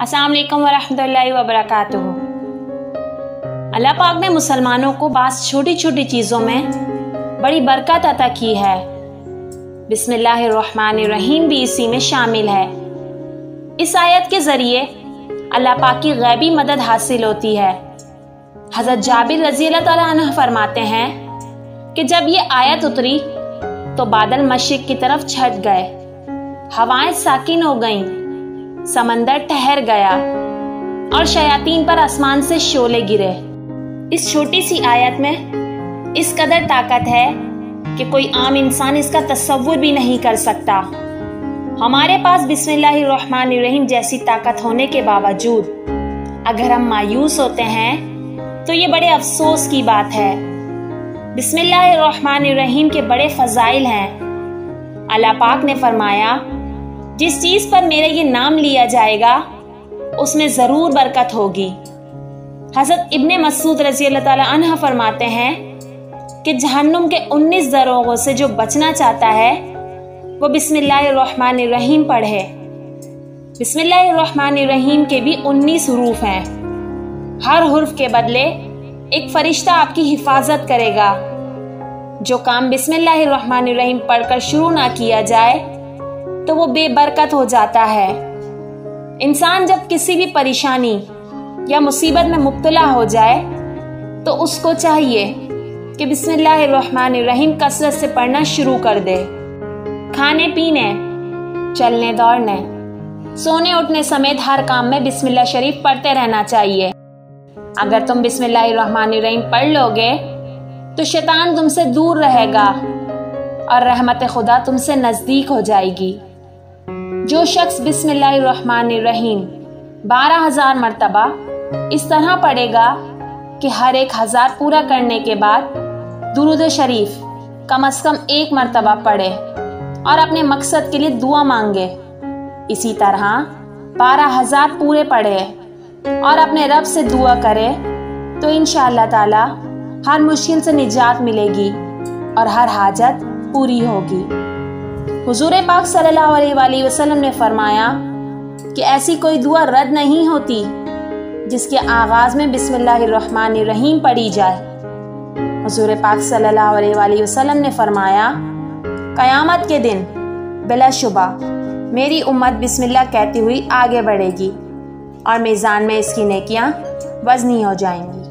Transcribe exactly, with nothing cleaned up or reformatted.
अस्सलाम वालेकुम वरहमतुल्लाहि वबरकातुहू। अल्लाह पाक ने मुसलमानों को बास छोटी छोटी चीज़ों में बड़ी बरकत अता की है। बिस्मिल्लाहिर्रहमानिर्रहीम भी इसी में शामिल है। इस आयत के ज़रिए अल्लाह पाक की गैबी मदद हासिल होती है। हज़रत जाबिर रज़ी अल्लाह तआला अन्हु फरमाते हैं कि जब ये आयत उतरी तो बादल मशरिक़ की तरफ छट गए, हवाएं साकिन हो गईं, समंदर ठहर गया और शयातीन पर आसमान से शोले गिरे। इस छोटी सी आयत में इस कदर ताकत है कि कोई आम इंसान इसका तसव्वुर भी नहीं कर सकता। हमारे पास बिस्मिल्लाहिर्रहमानिर्रहीम जैसी ताकत होने के बावजूद अगर हम मायूस होते हैं तो ये बड़े अफसोस की बात है। बिस्मिल्लाहिर्रहमानिर्रहीम के बड़े फजाइल हैं। अल्लाह पाक ने फरमाया, जिस चीज पर मेरा ये नाम लिया जाएगा उसमें जरूर बरकत होगी। हज़रत इब्ने मसूद रज़ी अल्लाह ताला अन्हु फरमाते हैं कि जहन्नुम के उन्नीस दरोगों से जो बचना चाहता है वो बिस्मिल्लाहिर्रहमानिर्रहीम पढ़े। बिस्मिल्लाहिर्रहमानिर्रहीम के भी उन्नीस हुरूफ हैं। हर हुर्फ के बदले एक फरिश्ता आपकी हिफाजत करेगा। जो काम बिस्मिल्लाहिर्रहमानिर्रहीम पढ़कर शुरू ना किया जाए तो वो बेबरकत हो जाता है। इंसान जब किसी भी परेशानी या मुसीबत में मुब्तला हो जाए तो उसको चाहिए कि बिस्मिल्लाहिर्रहमानिर्रहीम कसरत से पढ़ना शुरू कर दे। खाने पीने, चलने दौड़ने, सोने उठने समेत हर काम में बिस्मिल्लाह शरीफ पढ़ते रहना चाहिए। अगर तुम बिस्मिल्लाहिर्रहमानिर्रहीम पढ़ लोगे तो शैतान तुमसे दूर रहेगा और रहमत खुदा तुमसे नजदीक हो जाएगी। जो शख्स बिस्मिल्लाहिर्रहमानिर्रहीम बारह हजार मरतबा इस तरह पढ़ेगा कि हर एक हजार पूरा करने के बाद दुरूद शरीफ कम अज कम एक मरतबा पढ़े और अपने मकसद के लिए दुआ मांगे, इसी तरह बारह हजार पूरे पढ़े और अपने रब से दुआ करे तो इंशाअल्लाह ताला हर मुश्किल से निजात मिलेगी और हर हाजत पूरी होगी। हुजूर पाक सल्लल्लाहु अलैहि वसल्लम ने फरमाया कि ऐसी कोई दुआ रद्द नहीं होती जिसके आगाज में बिस्मिल्लाहिर्रहमानिर्रहीम पढ़ी जाए। हुजूर पाक सल्लल्लाहु अलैहि वसल्लम ने फरमाया, क़यामत के दिन बिलाशुबा मेरी उम्मत बिस्मिल्लाह कहती हुई आगे बढ़ेगी और मीज़ान में इसकी नेकियां वज़नी हो जाएंगी।